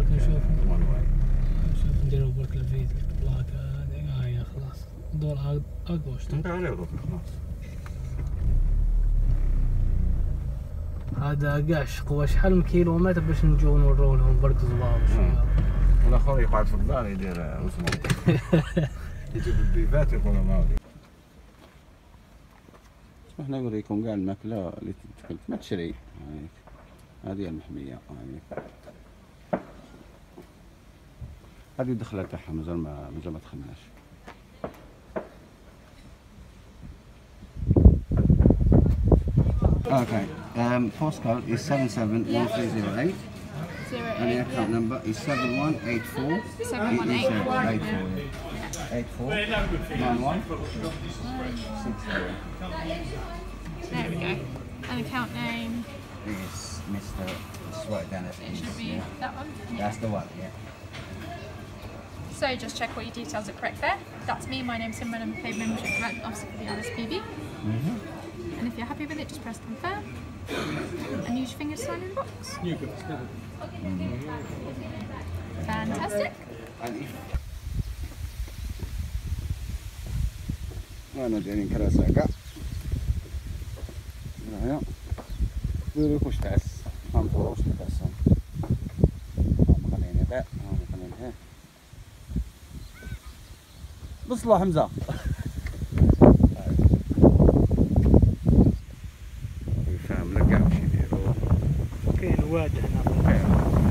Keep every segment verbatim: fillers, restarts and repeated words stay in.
برك نشوف نشوف نديرو برك الفيديو البلاكة هذه هاي خلاص دور اقوى انت عليه خلاص. هذا قاش قوى شحال كيلومتر باش نجيو نورو لهم برك زواوش. والاخر يقعد في الدار يدير اسمه يجيب البيفات يقول ما ودي. احنا نوريكم كاع الماكله اللي تدخل ما تشري يعني. هذه المحميه يعني. هذه الدخله تاعها مازال ما مازال ما دخلناش. Okay. Um, postcode is seven seven one three zero eight. And the account number is seven one eight four seven one eight four eight four nine one six zero. There we go. And account name Is Mister Sweat Dennis. it should be Yeah. that one. That's the one, yeah. So just check all your details are correct there. That's me. My name's Simran. I'm a paid membership development officer for the R S P B. Mm-hmm. And if you're happy with it, just press confirm and use your finger to sign in the box. Fantastic. And if أنا جايين كراسة كا هنا ديروا كوش تعس هم فروش تعسهم هم خلينا ذا هم خلينا ها بص الله حمزة يفهم لك كاع واش يديروا كاين واد هنا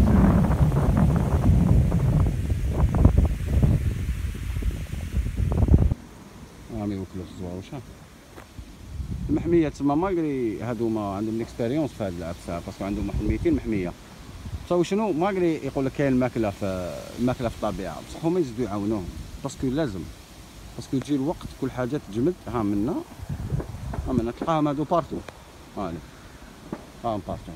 راهم يوكلوا في الزواوش. المحميه تما ما قري هذوما عندهم اكسبيريونس في هذه العفسه باسكو عندهم واحد مئتين محميه. تصاو شنو ما قري يقول لك كاين الماكله في الماكله في الطبيعه بصح هما يزيدوا يعاونوهم باسكو لازم باسكو يجي الوقت كل حاجه تجمد. ها منا ها منا تلقاهم هادو بارتو. هاني هاهم بارتو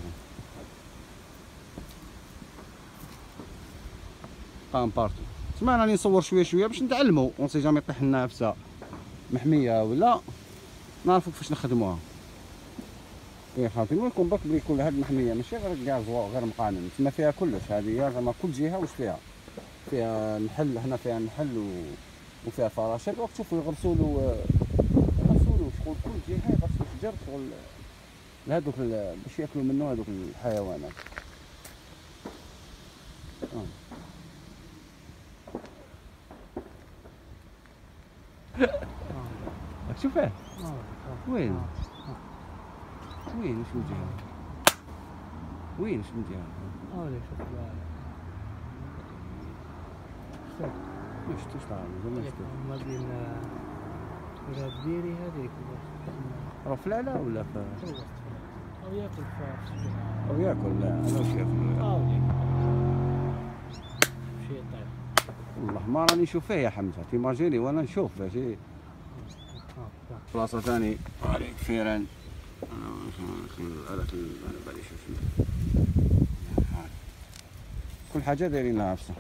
هاهم بارتو. تسمى راني نصور شويه شويه باش نتعلموا اون سي جامي يطيح لنا عفسه محميه ولا نعرفوا كيفاش نخدموها. يا خاطر نقول لكم برك بلي كل هاد المحميه ماشي غير كاع زواو غير مقانن تما فيها كلش. هذه زعما كل جهه واش فيها فيها نحل هنا فيها نحل و... وفيها فراشات وقت تشوفوا يغرسوا له يغرسوا له شغل كل جهه يغرسوا شجر شغل لهذوك ال... باش ياكلوا منه هذوك الحيوانات. آه. راك تشوفه وين وين شنو الجهه وين شنو الجهه هاولي شوف بالك ما شفتوش طبعا ما شفتوش. ما بين الديري هذيك راه في العلا ولا في او ياكل فاس او ياكل. لا انا واش ياكل هاولي شي طيب والله ما راني نشوف فيه يا حمزه تيماجيني وانا نشوف ماشي بلاصه ثاني عليك فيران. هذاك انا بالي شوف كل حاجه دايرين لها عفسه.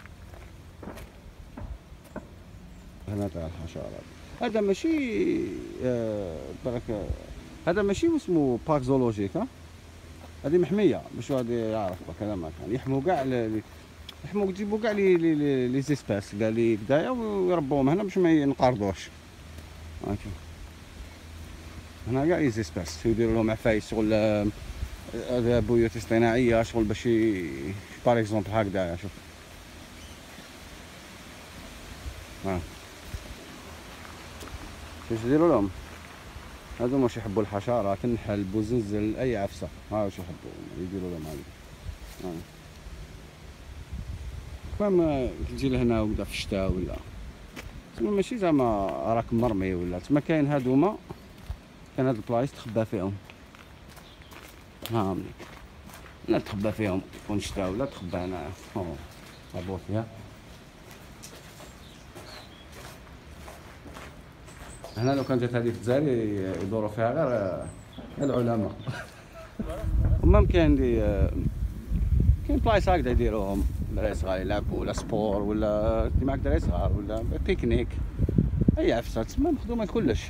هنا تاع الحشرات هذا ماشي آه برك هذا ماشي اسمه بارك زولوجيك. ها هذه محميه باش واحد يعرف هذا ما كان يحموا كاع يحموا يجيبوا كاع لي لي لي زيسباس كاع لي كدايا ويربوهم هنا باش ما ينقرضوش. هاكا هنا كاع لي زيسباس يديروا لهم عفايس شغل هذا بيوت اصطناعيه شغل باش باغ اكزومبل هكذا. شوف ها واش يديروا لهم هذو واش يحبوا الحشرات النحل بوزنزل اي عفسه. ها واش يحبوا يديروا لهم هذه. ها فما تجي لهنا وبدا في الشتاء ولا تما ماشي زعما راك مرمي ولا تما كاين هادوما كان هاد البلايص تخبى فيهم. ها مليك لا تخبى فيهم يكون شتاء ولا تخبى هنايا هابط فيها. هنا لو كانت جات هذه في الجزائر يدوروا فيها غير العلماء. المهم كاين دي كاين بلايص هكذا يديروهم دراري صغار يلعبوا ولا سبور ولا كيما هكا دراري صغار ولا بيكنيك اي عفسه تسمى مخدومه كلش.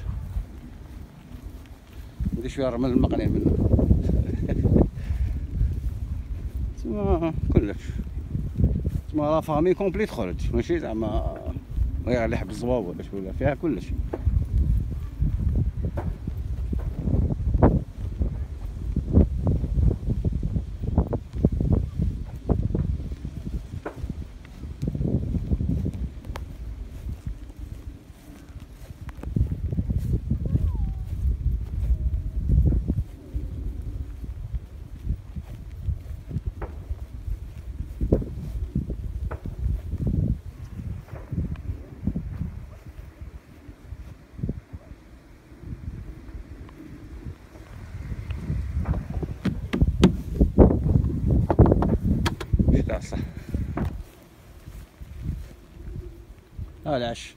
ندير شويه رمل المقلين منه تسمى كلش. تسمى لا فامي كومبلي تخرج، ماشي زعما غير اللي يحب الزواور باش ولا فيها كلش. صح ها العش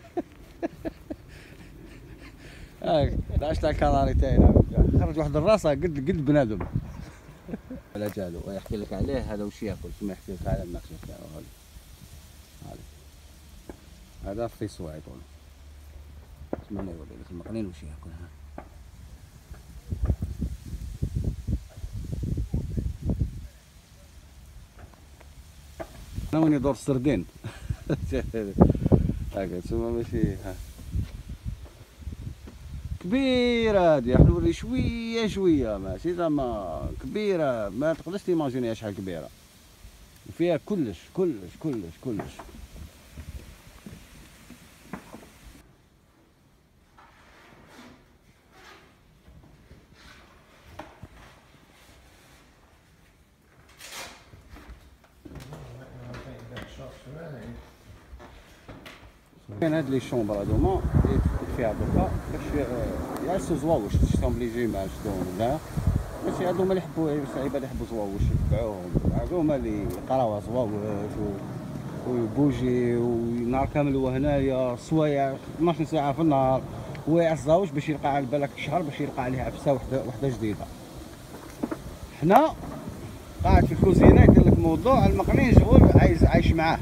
هاك العش تاع الكناري تاعنا خرج واحد الراسه قد قد بنادم على جالو ويحكي لك عليه هذا وش ياكل كما يحكي لك على الماكله تاعو هذا هذا في سواع يقول تسمى يوري لك المقنين وش ياكل. ها انا وين يدور السردين هاكا تسمى ماشي. ها كبيرة هادي راح نوري شوية شوية ماشي زعما كبيرة ما تقدرش تيماجينيها شحال كبيرة وفيها كلش كلش كلش كلش. كاين هاد لي شومبر هادوما فيها دوكا باش يعسو زواوش شفتهم لي جيما شدوهم ولا ماشي هادوما اللي يحبوا العباد اللي يحبوا زواوش يتبعوهم هادوما اللي يقراوها زواوش وبوجي ونهار كامل هو هنايا سوايع اثناش ساعة في النهار هو يعس زواوش باش يلقى على بالك شهر باش يلقى عليها عفسة وحدة وحدة جديدة. حنا قاعد في الكوزينة يدير لك موضوع المقنين شغل عايز عايش معاه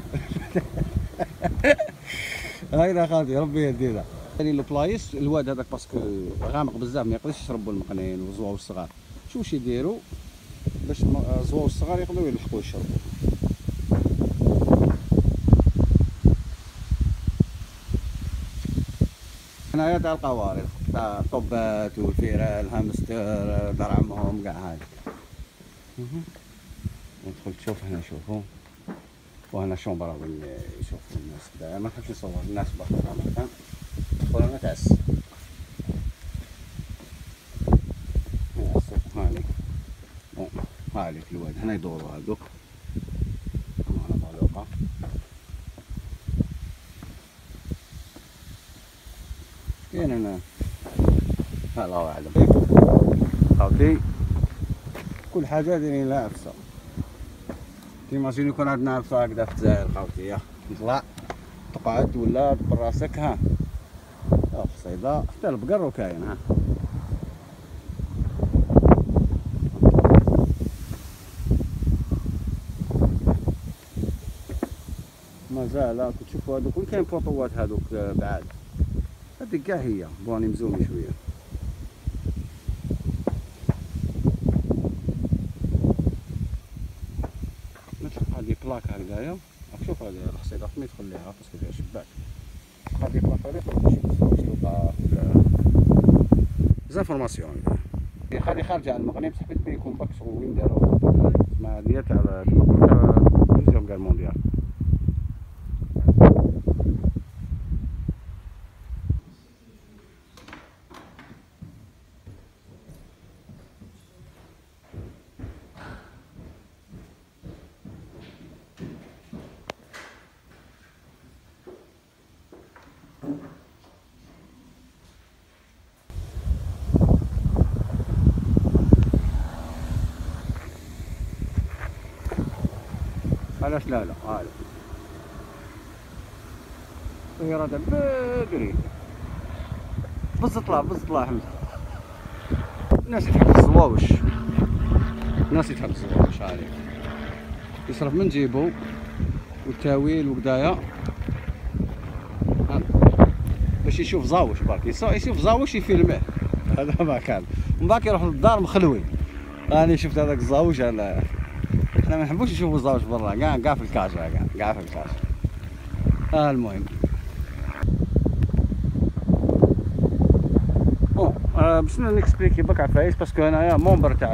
هايدا خاطي ربي يهدينا. ثاني البلايص الواد هذاك باسكو غامق بزاف ما يقدرش يشربوا المقنين والزواوش الصغار شو واش يديروا باش الزواوش الصغار يقدروا يلحقوا يشربوا. هنايا تاع القوارض تاع الطبات والفيران الهامستر دار عمهم كاع هاي. ندخل تشوف هنا شوفوا وهنا شومبرا وين يشوفوا الناس كدا ما نحبش نصور الناس برا مثلا ندخل انا تعس هانيك بون هانيك الواد هنا يدوروا هادوك هنا معلوقة كاين هنا ها الله اعلم خاوتي كل حاجة دايرين لها عفسة. تيماجيني يكون عندنا عفسة هكذا في الجزائر خاوتي يا تطلع تقعد ولا تبر راسك ها في الصيدا حتى البقر كاين ها مازال كي تشوفوا هادوك وين كاين بوطوات هادوك بعاد هاديك كاع هي بواني مزومي شوية. هادي بلاك هكذايا راك شوف هادي الحصيدة ما يدخل ليها باسكو فيها شباك هادي بلاك هادي تقدر تلقى زانفورماسيون هادي خارجة على المغرب بصح بيت يكون باك شغل وين دارو تسمى هادي تاع دوزيام كار مونديال. علاش لا لا هاي الطيارة تاع بكري بز طلع بز طلع حمد الناس تحب الزواوش الناس تحب الزواوش عليك يصرف من جيبو والتاويل وكدايا باش يشوف زاوش برك يشوف زاوش يفيلميه هذا ما كان من بعد يروح للدار مخلوي راني شفت هذاك الزاوش انا حنا ما نحبوش نشوفوا الزوج برا، كاع كاع في الكاشا، كاع كاع في الكاشا. اه المهم بون آه باش نكسبليكي برك عفايس باسكو انايا مومبر تاع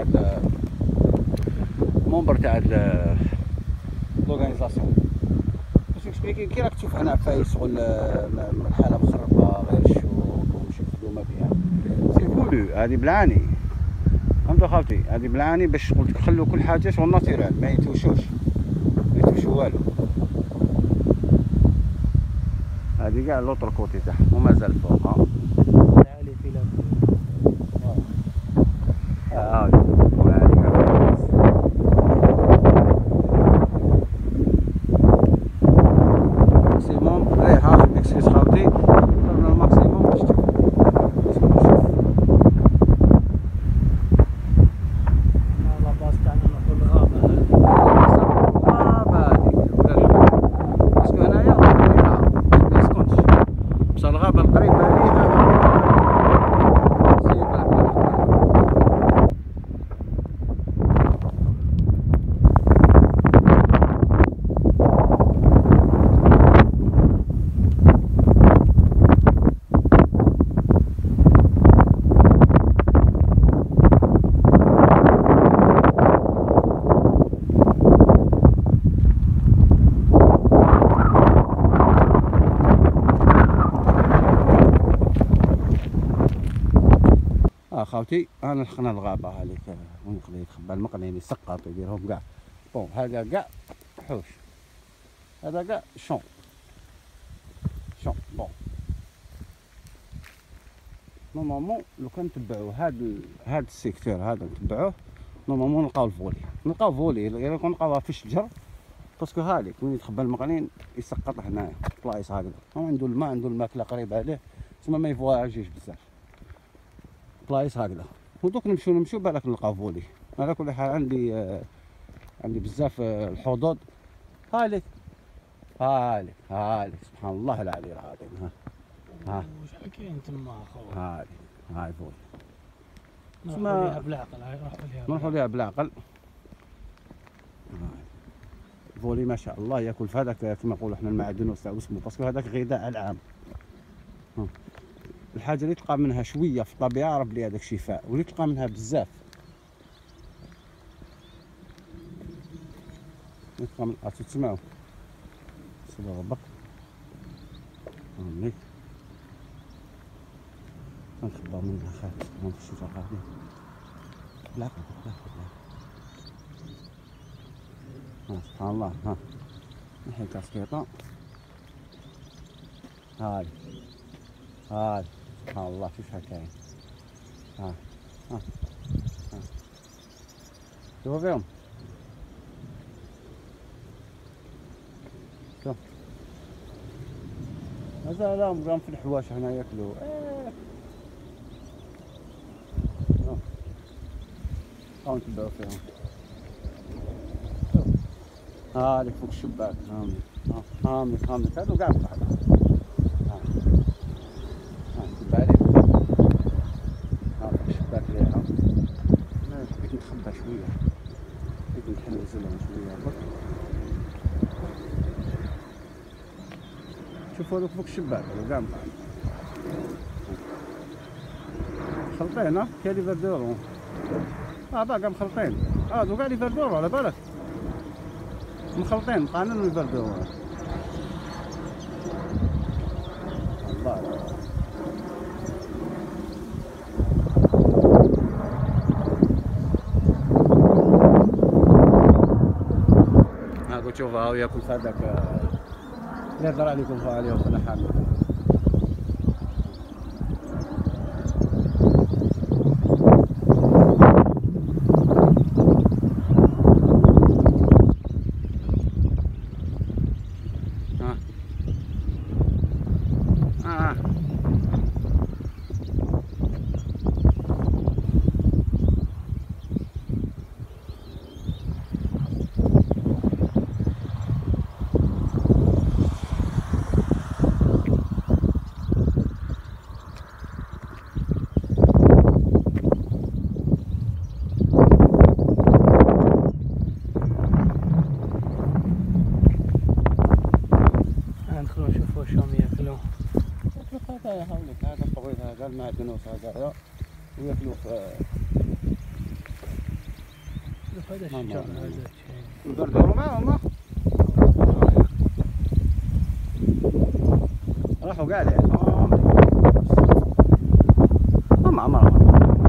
مومبر تاع لورغانيزاسيون. باش نكسبليكي كي راك تشوف هنا عفايس شغل الحاله مخربه غير الشوك وماشي مخدومه بها سي فولو. هادي بلاني فهمتوا خاوتي، هادي بلاني باش شغل تخلو كل حاجه شغل ناتورال ما يتوشوش ما يتوشو والو. هادي كاع لوطر كوتي تاعهم ومازال فوق ها عالي في لا اه هادي وهادي كاع ماكسيموم. ايه ها ميكسيس خاوتي درنا الماكسيموم باش تشوف نشوف لا باس تاعنا نروحو للغابة هذه. الغابة هاديك ولا الحوم باسكو هنايا ما يسكنش بصح الغابة القريبة ليها سي بالك خاوتي. انا لحقنا الغابه هذيك وين يقدر يتخبى المقنين يسقط يديرهم كاع. بون هذا كاع حوش، هذا كاع شون شون. بون نورمالمون لو كان نتبعو هاد هاد السيكتور هذا نتبعوه نورمالمون نلقاو الفولي، نلقاو فولي غير كون نلقاوها في الشجر باسكو هذيك وين يتخبى المقنين يسقط هنايا بلايص هكذا عنده الماء عنده الماكله قريبه عليه تسمى ما يفواجيش بزاف بلايص هكذا. ودوك نمشيو نمشيو بالك نلقاو فولي. على كل حال عندي آه عندي بزاف آه الحظوظ. هالك هالك هالك سبحان الله العلي العظيم. ها ها وش كاين تما اخو؟ هالك هاي فولي نروحو ليها بالعقل. هاي نروحو ليها نروحو ليها بالعقل. فولي ما شاء الله ياكل في هذاك كما نقولوا احنا المعدن واسمه باسكو هذاك غذاء العام. ها. الحاجه اللي تلقى منها شويه في الطبيعه راه بلي هذاك شفاء، واللي تلقى منها بزاف تلقى من تسمعوا صدى ربك هانيك نخبر منها خاف ما نمشيش غادي لا لا لا سبحان الله. ها نحي الكاسكيطه هاي هاي سبحان الله شوف هكاين. ها ها ها شوفوا فيهم شوف هذا راهم راهم في الحواش هنا ياكلوا. ايه راهم نتبعو فيهم. شوف هاديك فوق الشباك هاملك هاملك هاملك هادو كاع بحال نتخبى شويه حبيت نحل لهم شويه برك. شوفوا هذوك فوق الشباك هذو كاع مقعد مخلطين. ها كاين لي فردور اه باقا مخلطين هادو كاع لي فردور على بالك مخلطين مقارنين لي فردور الله. شوف هاو ياكل في هذاك اللي هضر عليكم فوق عليه وخنا حامل. ها ها يا حولك هذا الطويل هذا المعدنوس هذا وياكلوا في هذا الشجر هذا الشيء البردور معهم راحوا كاع لعبهم هم عمرهم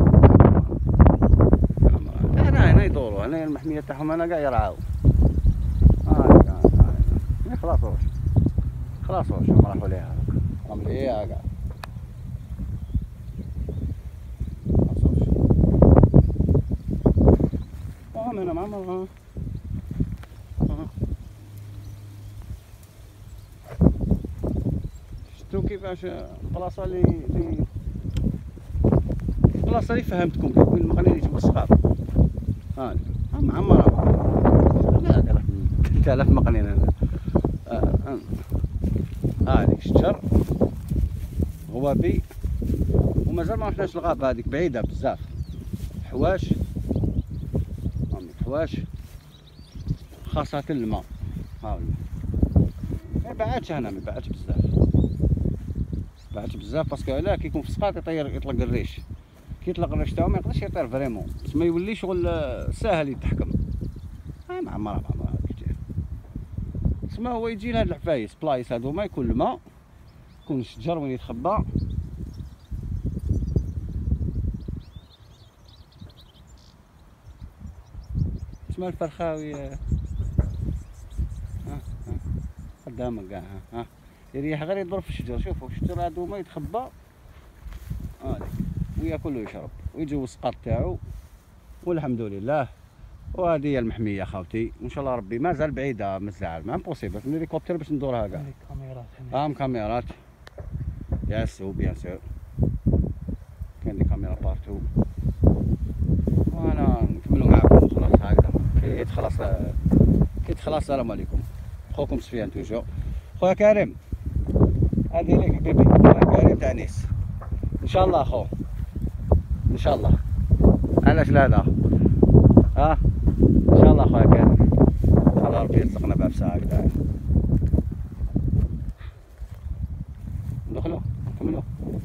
هنا هنا يدوروا هنا المحمية تاعهم هنا كاع يرعاو هاك هاك خلاص واش خلاص واش هم راحوا ليها راهم ليها كاع خلاص واش وهم هنا معمرهم شفتو كيفاش البلاصه اللي اللي البلاصه اللي فهمتكم كيكون المقنين اللي تبغى الصغار هاني معمره ثلاثة آلاف مقنين هنا هادي شجر غوابي ومازال ما رحناش الغابه هذيك بعيده بزاف حواش هاني حواش خاصة الماء هاولي ما بعدش هنا ما بعدش بزاف ما بعدش بزاف باسكو علاه كيكون في السقاط يطير يطلق الريش كي يطلق الريش تاعو ما يقدرش يطير فريمون تسمى يولي شغل ساهل يتحكم ها معمرة معمرة هذيك جايه تسمى هو يجي لهاد العفايس بلايص هادو ما يكون الماء يكون الشجر وين يتخبى تسمى الفرخاوي ها ها قدامك كاع ها يريح غير يضرب في الشجر شوفوا الشجر هادو ما يتخبى هاديك وياكل ويشرب ويجيو السقاط تاعو والحمد لله. وهذه هي المحميه خاوتي وان شاء الله ربي مازال بعيده من الزعل ما امبوسيبل من الهليكوبتر باش ندورها كاع كاميرات هنا ام كاميرات ياسو بيان سور كاين دي كاميرا بارتو وانا نكملوا معكم خلاص هكذا كي تخلص كي تخلص. السلام عليكم خوكم سفيان توجور خويا كريم هذه ليك بيبي خويا كريم تاع نيس ان شاء الله خو ان شاء الله علاش لا لا ها ان شاء الله خويا كريم ان شاء الله ربي يرزقنا بعفسه هكذا ندخلوا نكملوا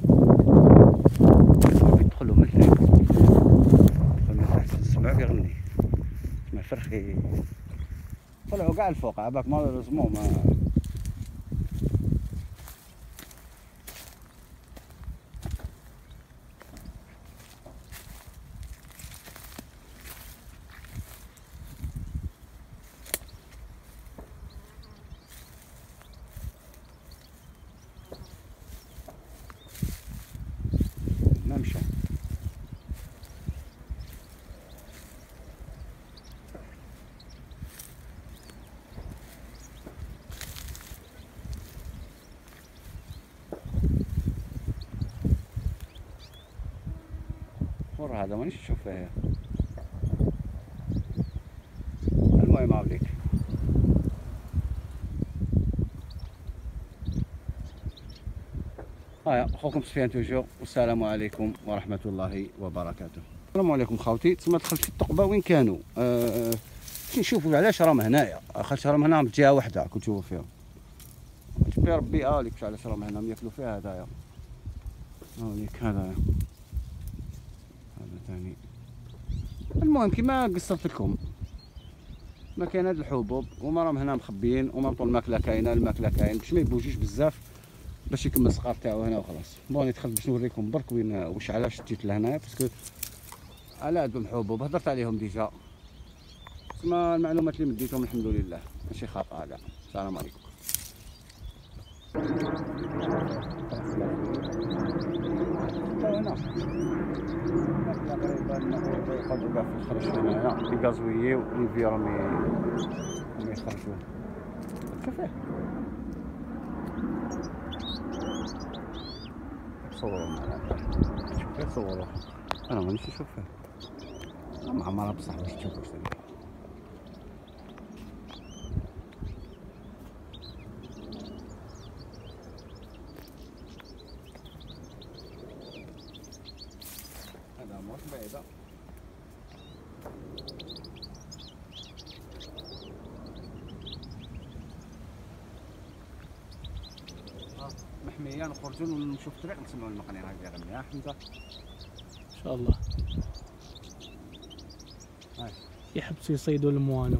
ندخلوا من الحين ندخلوا من تحت نسمعوا كيغني تسمع فرخي طلعوا كاع الفوق عباك مالوريزمون ما ما مشى. ور هذا مانيش نشوف فيه. المهم هاوليك هيا اخوكم سفيان توجور والسلام عليكم ورحمه الله وبركاته. السلام عليكم خاوتي. تما دخلت في الثقبه وين كانوا أه باش نشوفوا علاش راهم هنايا خاطر راهم هنا في جهه واحده كنت تشوفوا فيهم تبي ربي هاوليك واش علاش راهم هنا ياكلوا فيها هدايا هاوليك هذا هذا ثاني. المهم كيما قصرت لكم ما كاين هاد الحبوب وما راهم هنا مخبيين وما طول الماكله كاينه الماكله كاين باش ما يبوجوش بزاف باش يكمل الصغار تاعو هنا وخلاص. بوني دخلت باش نوريكم برك وين واش علاش جيت لهنا باسكو على عندهم حبوب هضرت عليهم ديجا تسمى المعلومات اللي مديتهم الحمد لله ماشي خاطئه لا. السلام عليكم. هنا تقريبا يقعدوا كاع في الخرج هنايا يغازويو ليفي راهم راهم يخرجوا شوفيه صوروا معنا شوفيه صوروا انا مانيش نشوف فيه معمرة بصح باش تشوف واش داير. هذا موش بعيدة المحميه نخرجوا ونمشوا في الطريق نسمعوا المقنعه هذه غني. ها حمزه ان شاء الله هاي يحبسوا يصيدوا الموانو.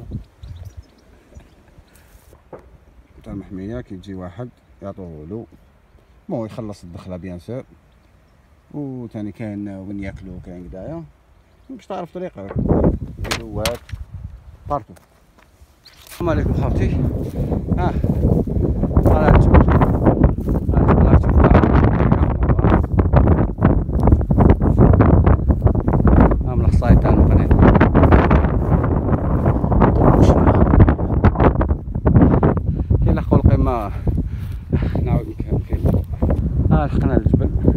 تاع المحميه كيجي واحد يعطوه له مو يخلص الدخله بيان سور، وثاني كاين وين ياكلوا كاين كدايا باش تعرف طريقك ديروا واد بارتو. السلام عليكم خوتي. ها طالع الجبل، الجبل ها تشوفوا ها من الخصايد تاع المقنع. كاين الاخو القمه نعاود نكمل كاين. ها لحقنا الجبل.